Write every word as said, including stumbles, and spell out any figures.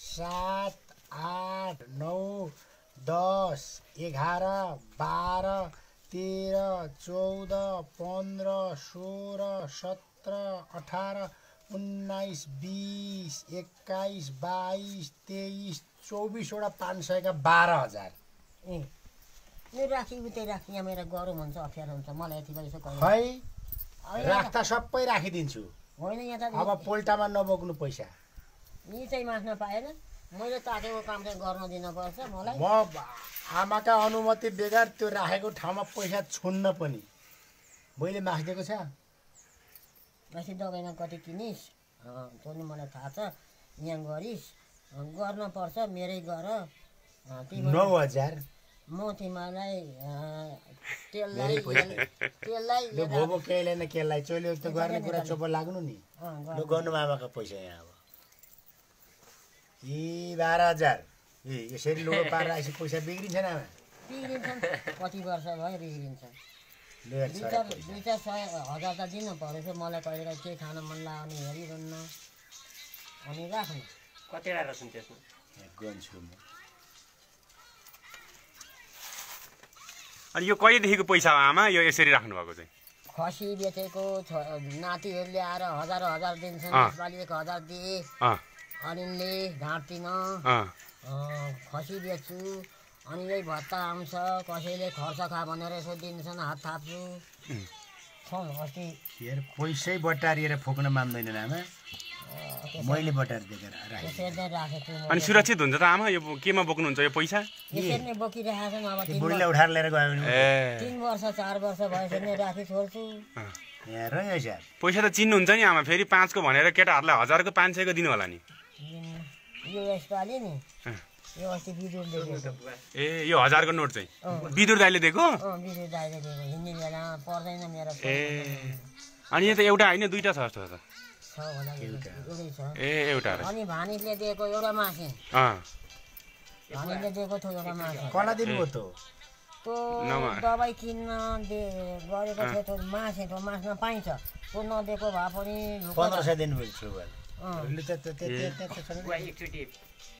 सात आठ नौ दस एघार बाह्र तेह्र चौध पन्ध्र सोह्र सत्र अठार उन्नाइस बिस एक्काइस बाइस तेइस चौबिसवटा पाँच सयका बाह्र हजार ए यो राखी उतै राखी यहाँ मेरो गरौँ भन्छ अप्ठ्यारो हुन्छ मलाई यति गरेर खै राख्दा सबै राखिदिन्छु होइन यहाँ त अब पोल्टामा नबोक्नु पैसा यी चाहिँ मास्न पाएन मैले ताकेको काम चाहिँ गर्न दिनुपर्छ मलाई म आमाका अनुमति बेगर त्यो राखेको ठाउँमा पैसा छुन्न पनि मैले मागिदिएको छ माथि दबाईमा कति किनिस् त्यो नि मलाई थाहा छ यहाँ गरिस् गर्न पर्छ मेरै गर नौ हजार म तिमीलाई तेललाई तेललाई भोबो केहीलाई केलाई चोले त गर्ने कुरा चोपो लाग्नु नि लु गर्नु आमाको पैसा यहाँ अब यी बाह्र हजार ए यसरी लुडो पारेर आएपछि पैसा बिग्रिन्छ नि आमा बिग्रिन्छ कति वर्ष भयो बिग्रिन्छ दुई दुई चार दुई चार सय हजार त दिनु परेछ मलाई कहिले केही खान मन लाग्ने हेरिरहन्न अनि राख्नु कतिवटा रहेछ त्यसमा गन्छु म अनि यो कहिलेदेखिको पैसा हो आमा यो यसरी राख्नु भएको चाहिँ खसी बेचेको नातिहरूले आएर हजार हजार दिन्छन् यसपालि एक हजार दिए अलिनले घाँट्दिन खसी बेच्छु अनि यही भत्ता आउँछ कसैले खर्च खा भनेर यसो दिन्छन् हात थाप्छु अस्ति पैसै बटारिएर फोक्न मान्दैनन् आमा मैले बटारिदिएको त्यसरी नै राखेको अनि सुरक्षित हुन्छ त आमा यो केमा बोक्नुहुन्छ यो पैसा यसरी नै बोकिरहेको छन् अब बुढीले उठाएर लिएर गयो भने तिन वर्ष चार वर्ष भएपछि नै राखी छोड्छु पैसा त चिन्नुहुन्छ नि आमा फेरि पाँचको भनेर केटाहरूलाई हजारको पाँच सयको दिनु होला नि यो यसपालि नि यो अस्ति बिजुर दिएको ए यो हजारको नोट चाहिँ बिजुर दाइले दिएको बिजुर दाइले दिएको हिँड्ने बेला पर्दैन मेरो ए अनि यो त एउटा होइन दुईवटा छ जस्तो त ए एउटा अनि भानिजले दिएको एउटा मासे भानिजले दिएको थियो एउटा मासे कसलाई दिनुभयो त त्यो दबाई किन्न गरेको थियो त्यो मासे त्यो मासमा पाइन्छ त्यो नदिएको भए पनि पन्ध्र सय दिनुभयो